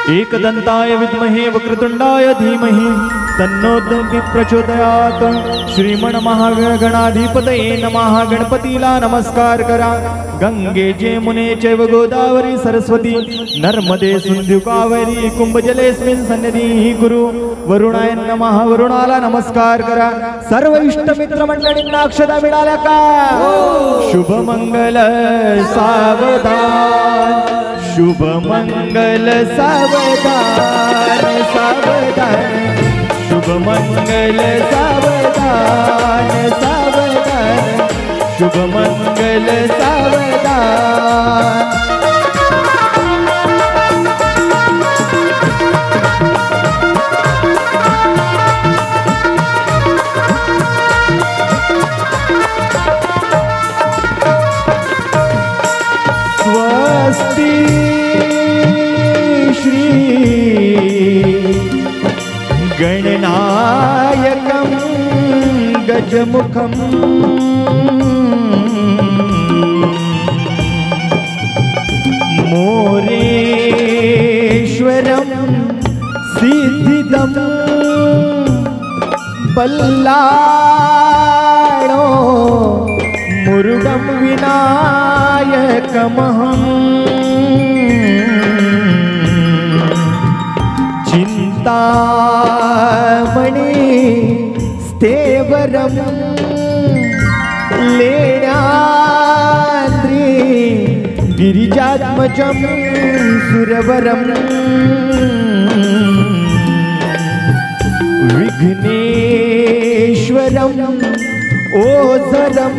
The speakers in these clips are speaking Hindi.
एकदंताय विद्महे वक्रतुंडाय धीमहि तन्नो प्रचोदयात्। श्रीमन्महागणाधिपतये नमः। गणपतीला नमस्कार करा। गंगे जमुने चैव गोदावरी सरस्वती नर्मदे सिंधु कावेरी कुंभजलेस्मिन् सन्निधिः कुरु। वरुणाय नमः। वरुणाला नमस्कार करा। सर्व इष्टमित्र मंडळींना अक्षता मिळाल्या का? शुभमंगल सावधान, शुभमंगल सावधान सावधान, शुभमंगल सावधान सावधान, शुभमंगल सावधान। स्वस्ति श्री गणनायकं गजमुखं मोरेश्वरं सिद्धिदं बल्लाळो मुरुगं विनायकमहं चिंतामणि स्थेवरं लेण्याद्रि गिरिजात्मजं सुरवरं विघ्नेश्वरं ओझरं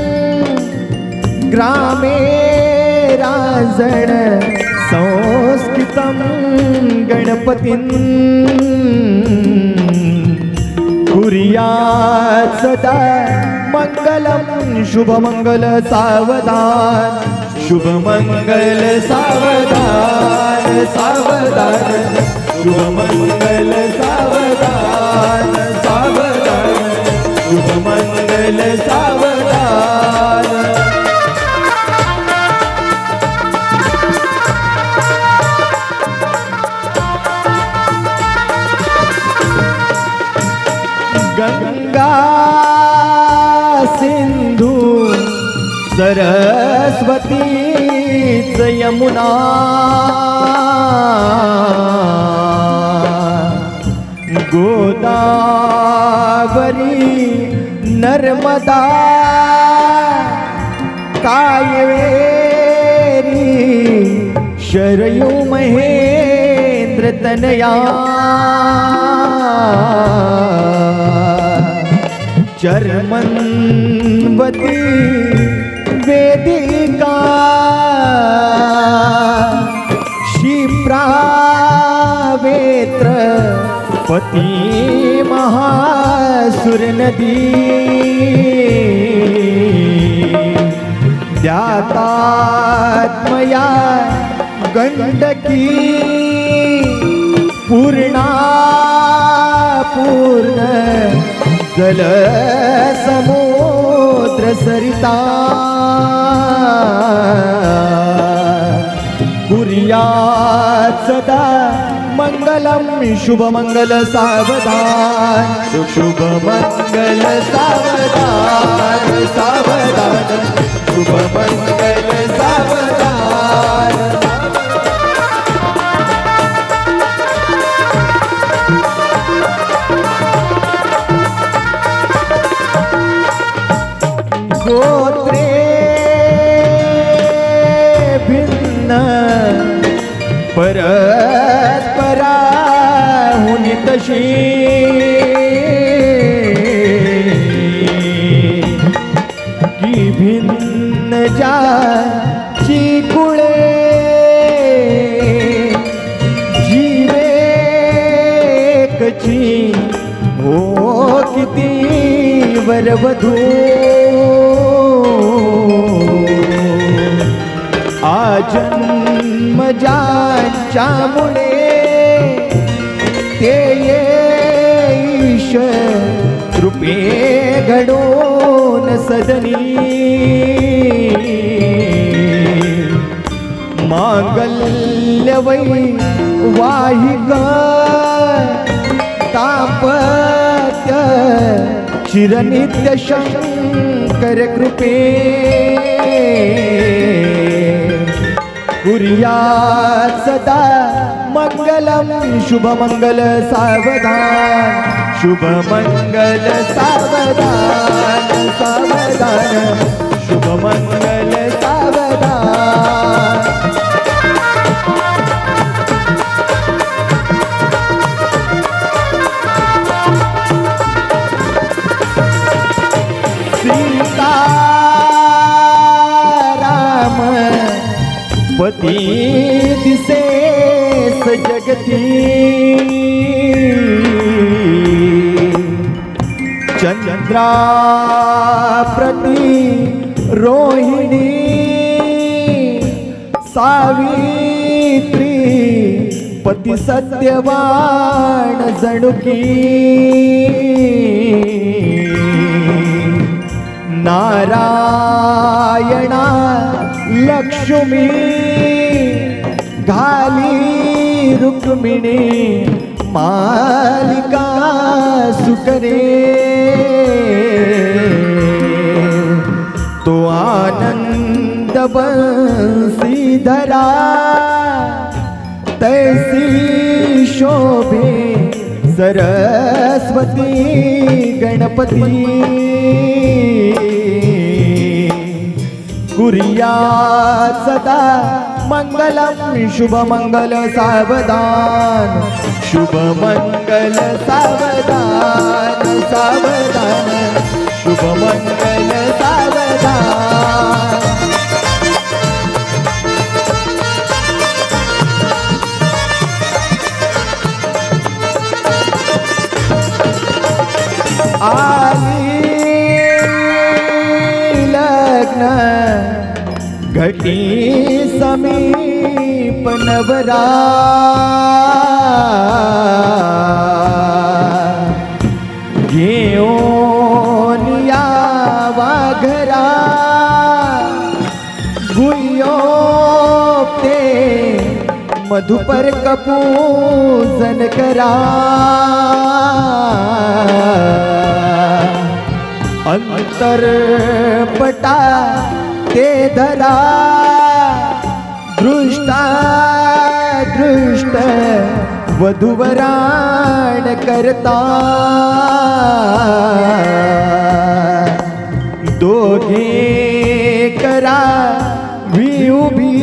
ग्रामे राजण संस्कृतं गणपतिं कुर्यात् सदा मंगलं। शुभमंगल सावधान, शुभमंगल सावधान सावधान, शुभमंगल सावधान सावधान, शुभमंगल सावधान। गंगा सिंधु सरस्वती यमुना गोदावरी नर्मदा कावेरी शरयू महेंद्र तनया चर्मन्वती वेदिका क्षिप्रावेत्र पति महासुर नदी ध्यातात्मया गंडकी पूर्णा पूर्ण जल समुद्र सरिता कुर्यात् सदा मंगलम। शुभमंगल सावधान, शुभमंगल सावधान सावधान, शुभमंगल सावधान। गोत्रे भिन्न परस्परा हुनी तशी की भिन्न जाची कुळे जीवेकची हो किती वरवधू आजन्म ज्यांच्यामुळे ते ईश रूपे घडून सदनी मांगल्य वैवाहिक दाम्पत्य चिरनित्य शंकर कृपे कुर्यात् सदा मंगलम शुभमंगल सावधान शुभमंगल सावधान सावधान शुभमंगल सावधान। सीताराम पती दिसे जगती चंद्रा प्रति रोहिणी सावित्री पति सत्यवान जणुकी नारायणा लक्ष्मी घाली रुक्मिणी मालिका सुकरे तो आनंद बंसीधरा तैसी शोभे सरस्वती गणपति कुर्यात् सदा मंगलम शुभमंगल सावधान शुभमंगल सावधान सावधान शुभमंगल सावधान। आली लग्न घटी समीप नवरा घेऊन यावा घरा गुह्योपते मधुपर कपूजन करा अंतरपटा ते धरा दृष्टा दृष्ट वधुवराण करता दोघे करा उभी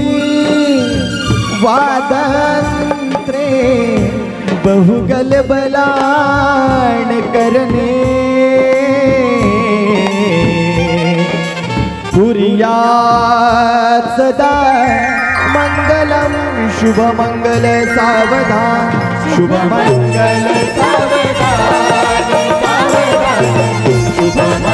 वादंत्रे बहुगल बलाण करने कुर्यात् सदा मंगलम शुभमंगल सावधान शुभमंगल सावधान सावधान शुभमंगल